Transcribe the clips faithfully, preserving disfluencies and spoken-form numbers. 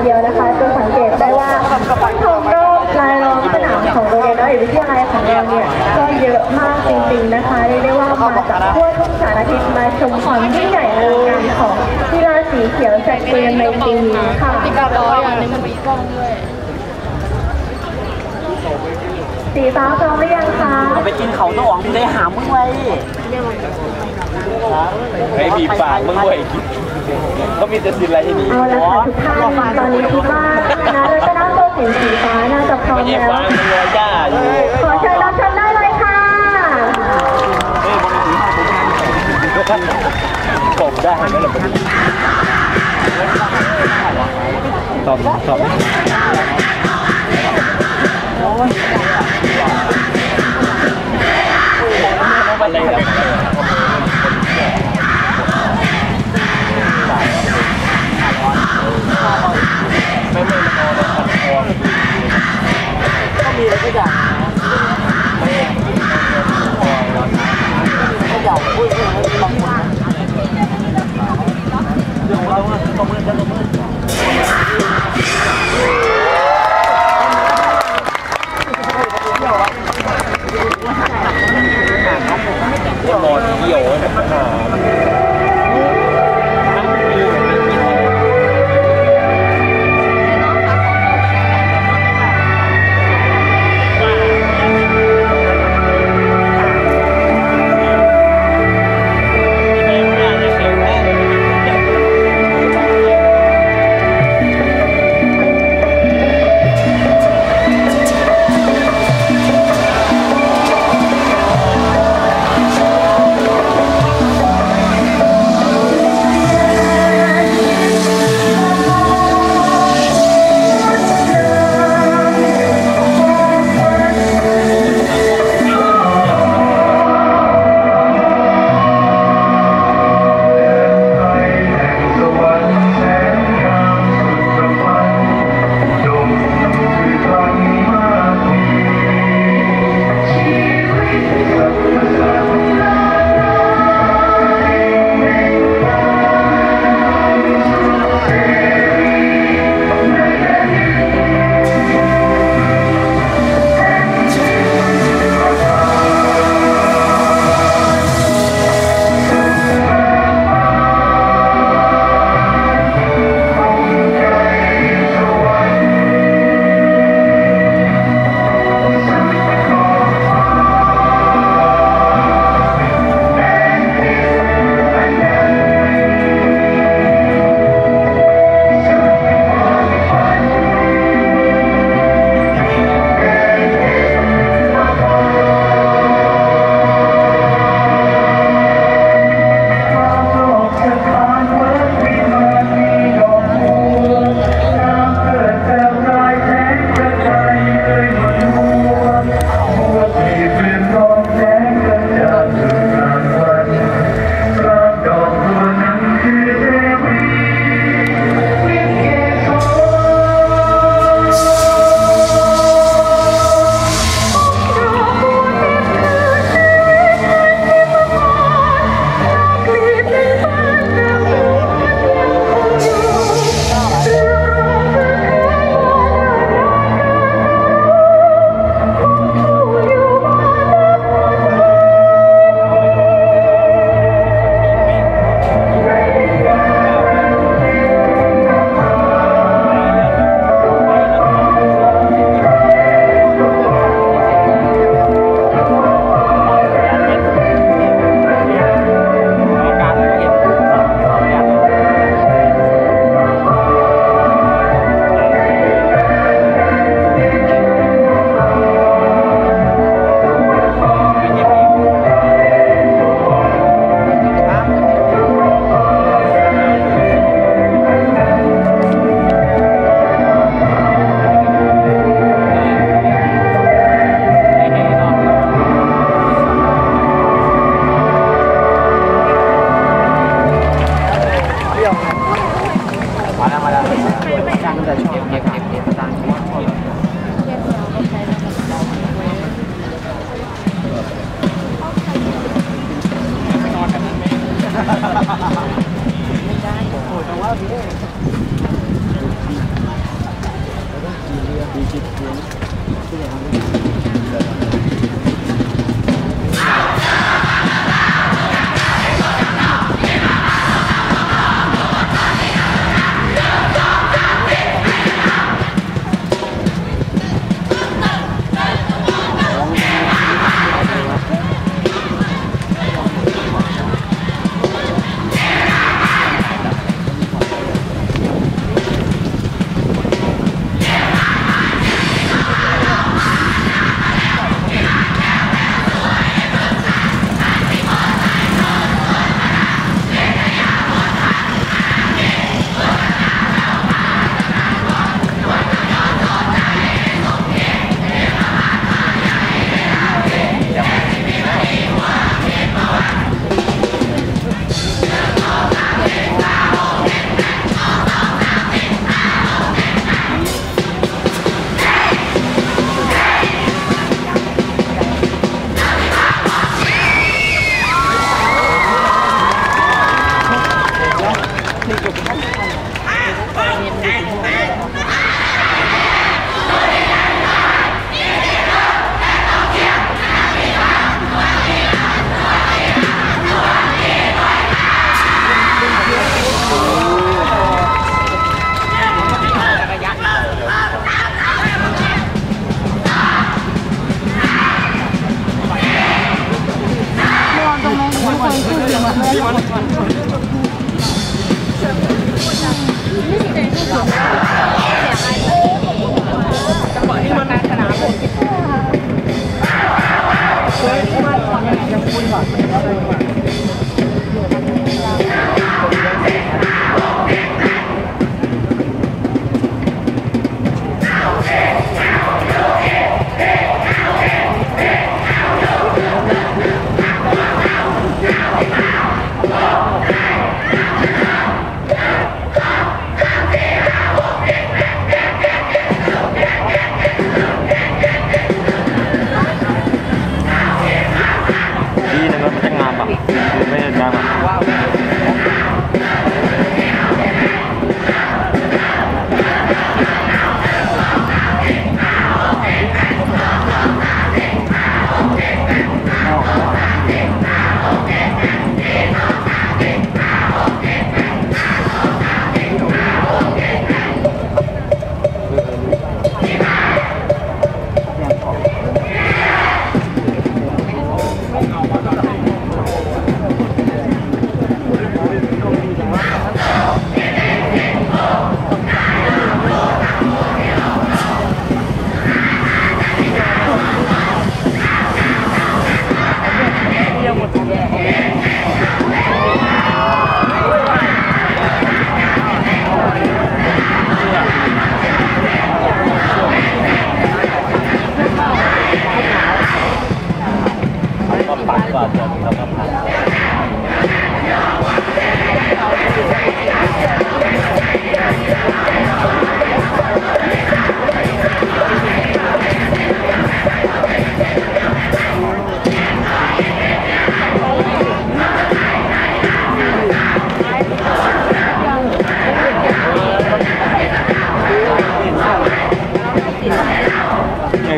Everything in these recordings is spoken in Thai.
เดียวนะคะจะสังเกตได้ว่าต้นทงรอบลายล้อมสนามของโรงเรียนน้อยวิทยาลัยของเราเนี่ยก็เยอะมากจริงๆนะคะเรียกได้ว่ามาจากทั่วทุกสารทิศมาชมความยิ่งใหญ่อลังการของกีฬาสีเขียวแสกเกมในปีนี้ค่ะที่การร้อยอันนี้มันมีกล้องด้วยสีฟ้าพร้อมหรือยังคะไปกินเขาต้องหวังได้หามึงไว้ให้บีบปากมึงไว้ก็มีแต่สิอะไรที่นี่เอาละค่ะทุกท่านตอนนี้คิดว่านะแล้วก็น่าโตสินสีฟ้าน่าจะพร้อมแล้วขอเชิญรับชมได้เลยค่ะผมได้ไหมล่ะตอบตอบอะไรครับไม่ไม่มันนอนพันคอก็มีอะไรก็อย่างไม่ไม่อยากพูดเรื่องบางคนเรื่องเราต้องมือจะต้องมือนอนเกี่ยวนะครับไม่ได้โอ้แต่ว่า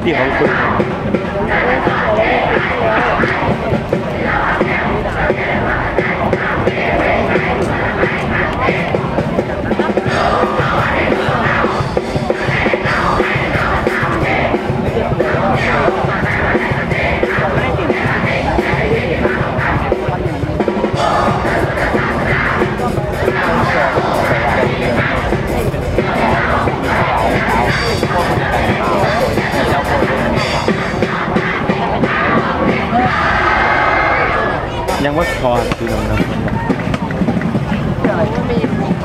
พี่เขาคุยยังว่าคอคือเราทำมีภูเขา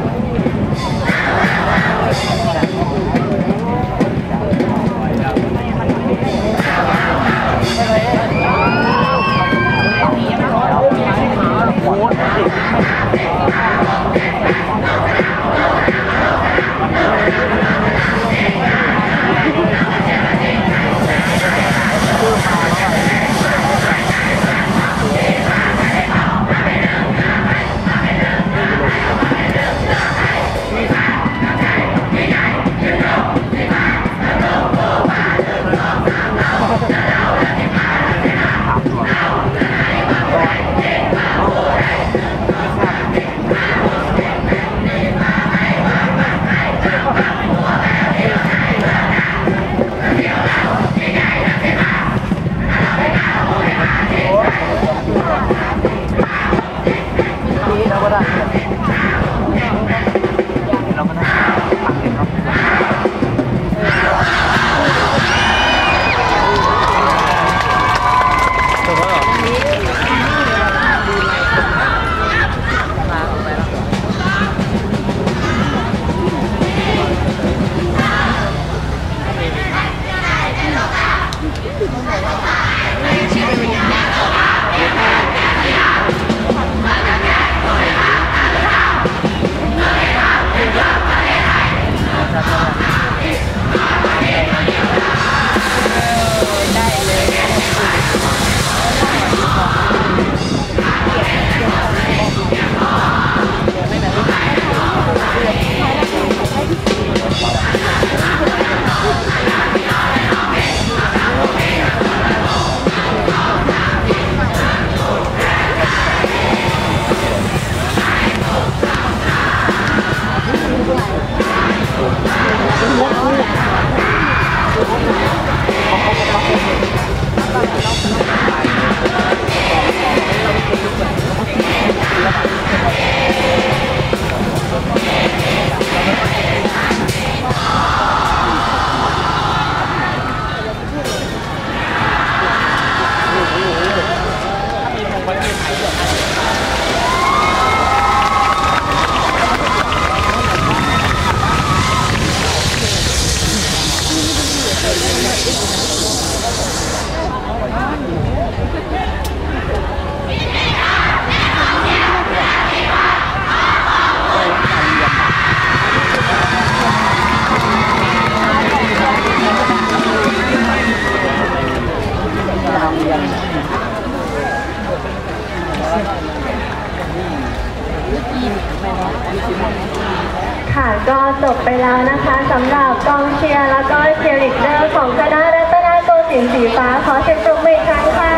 ค่ะก็จบไปแล้วนะคะสำหรับกองเชียร์แล้วก็เชียร์ลีดเดอร์ของคณะรัตนโกสินทร์สีฟ้าขอเสียงปรบมืออีกครั้งค่ะ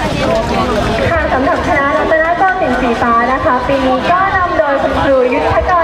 ค่ะสำหรับคณะรัตนโกสินทร์สีฟ้านะคะปีนี้ก็นำโดยคุณครูยุทธก